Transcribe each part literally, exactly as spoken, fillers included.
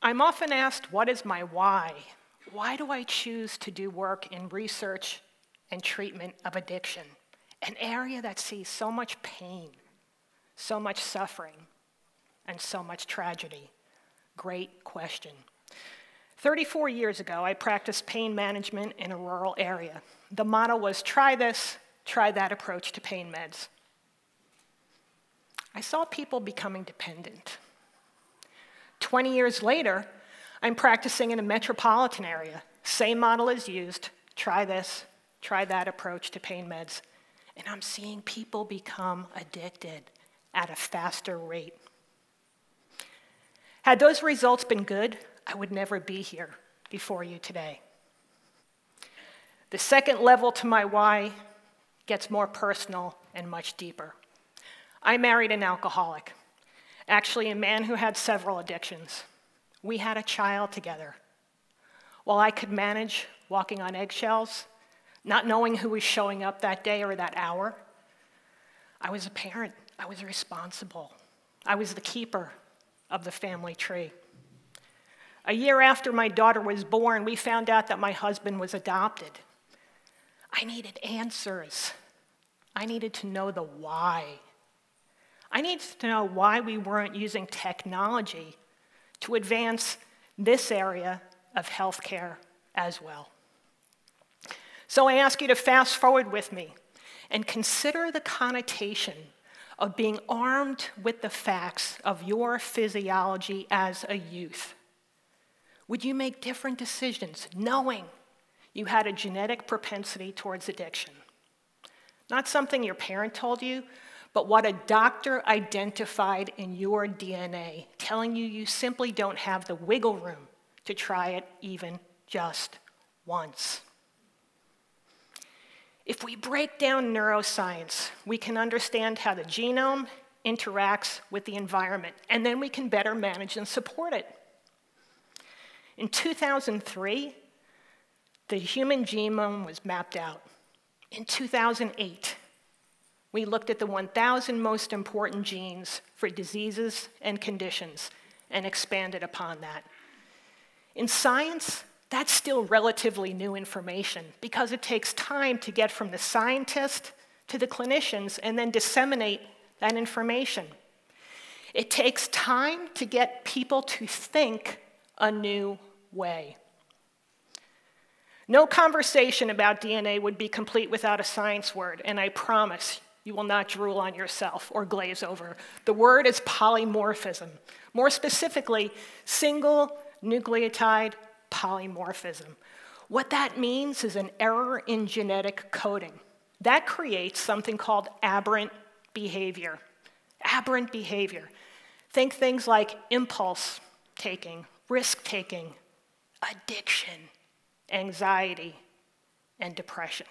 I'm often asked, what is my why? Why do I choose to do work in research and treatment of addiction, an area that sees so much pain, so much suffering, and so much tragedy? Great question. thirty-four years ago, I practiced pain management in a rural area. The motto was, try this, try that approach to pain meds. I saw people becoming dependent. twenty years later, I'm practicing in a metropolitan area. Same model is used, try this, try that approach to pain meds. And I'm seeing people become addicted at a faster rate. Had those results been good, I would never be here before you today. The second level to my why gets more personal and much deeper. I married an alcoholic, actually a man who had several addictions. We had a child together. While I could manage walking on eggshells, not knowing who was showing up that day or that hour, I was a parent. I was responsible. I was the keeper of the family tree. A year after my daughter was born, we found out that my husband was adopted. I needed answers. I needed to know the why. I needed to know why we weren't using technology to advance this area of healthcare as well. So I ask you to fast forward with me and consider the connotation of being armed with the facts of your physiology as a youth. Would you make different decisions knowing you had a genetic propensity towards addiction? Not something your parent told you, but what a doctor identified in your D N A, telling you you simply don't have the wiggle room to try it even just once. If we break down neuroscience, we can understand how the genome interacts with the environment, and then we can better manage and support it. In two thousand three, the human genome was mapped out. In two thousand eight, we looked at the one thousand most important genes for diseases and conditions and expanded upon that. In science, that's still relatively new information because it takes time to get from the scientist to the clinicians and then disseminate that information. It takes time to get people to think a new way. No conversation about D N A would be complete without a science word, and I promise you will not drool on yourself or glaze over. The word is polymorphism. More specifically, single nucleotide polymorphism. What that means is an error in genetic coding. That creates something called aberrant behavior. Aberrant behavior. Think things like impulse taking, risk taking, addiction, anxiety, and depression.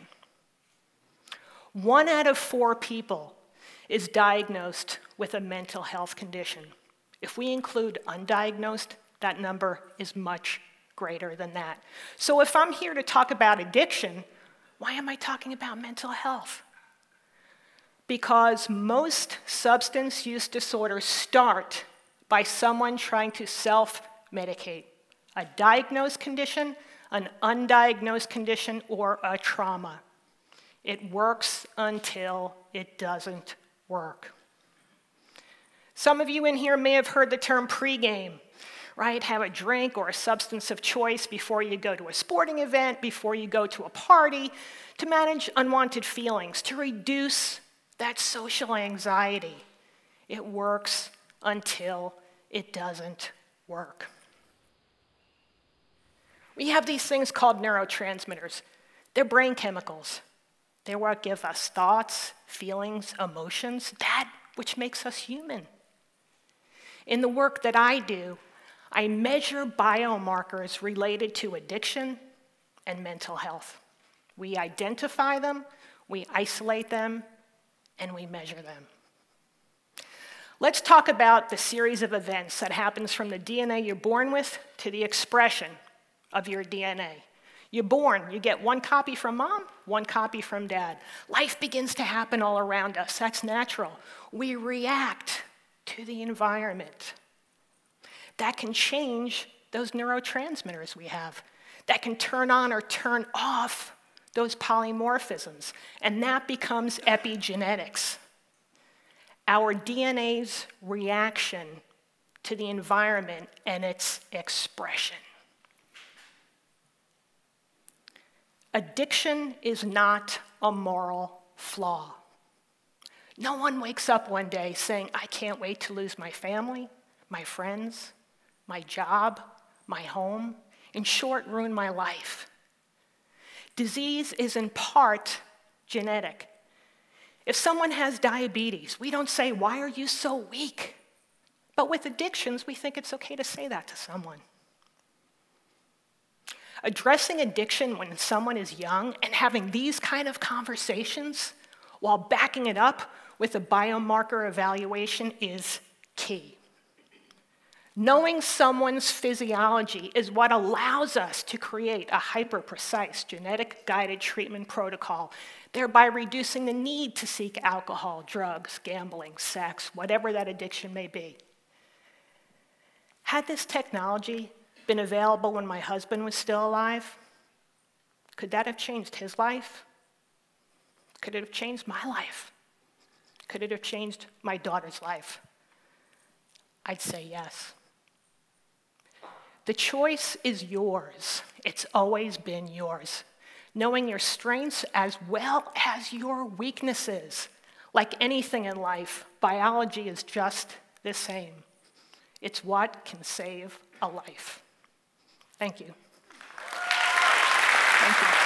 One out of four people is diagnosed with a mental health condition. If we include undiagnosed, that number is much greater than that. So if I'm here to talk about addiction, why am I talking about mental health? Because most substance use disorders start by someone trying to self-medicate. A diagnosed condition, an undiagnosed condition, or a trauma. It works until it doesn't work. Some of you in here may have heard the term pregame, right? Have a drink or a substance of choice before you go to a sporting event, before you go to a party, to manage unwanted feelings, to reduce that social anxiety. It works until it doesn't work. We have these things called neurotransmitters. They're brain chemicals. They're what give us thoughts, feelings, emotions, that which makes us human. In the work that I do, I measure biomarkers related to addiction and mental health. We identify them, we isolate them, and we measure them. Let's talk about the series of events that happens from the D N A you're born with to the expression of your D N A. You're born, you get one copy from mom, one copy from dad. Life begins to happen all around us. That's natural. We react to the environment. That can change those neurotransmitters we have that can turn on or turn off those polymorphisms, and that becomes epigenetics. Our D N A's reaction to the environment and its expression. Addiction is not a moral flaw. No one wakes up one day saying, I can't wait to lose my family, my friends, my job, my home, in short, ruin my life. Disease is in part genetic. If someone has diabetes, we don't say, why are you so weak? But with addictions, we think it's okay to say that to someone. Addressing addiction when someone is young and having these kind of conversations while backing it up with a biomarker evaluation is key. Knowing someone's physiology is what allows us to create a hyper-precise genetic-guided treatment protocol, thereby reducing the need to seek alcohol, drugs, gambling, sex, whatever that addiction may be. Had this technology been available when my husband was still alive, could that have changed his life? Could it have changed my life? Could it have changed my daughter's life? I'd say yes. The choice is yours. It's always been yours. Knowing your strengths as well as your weaknesses. Like anything in life, biology is just the same. It's what can save a life. Thank you. Thank you.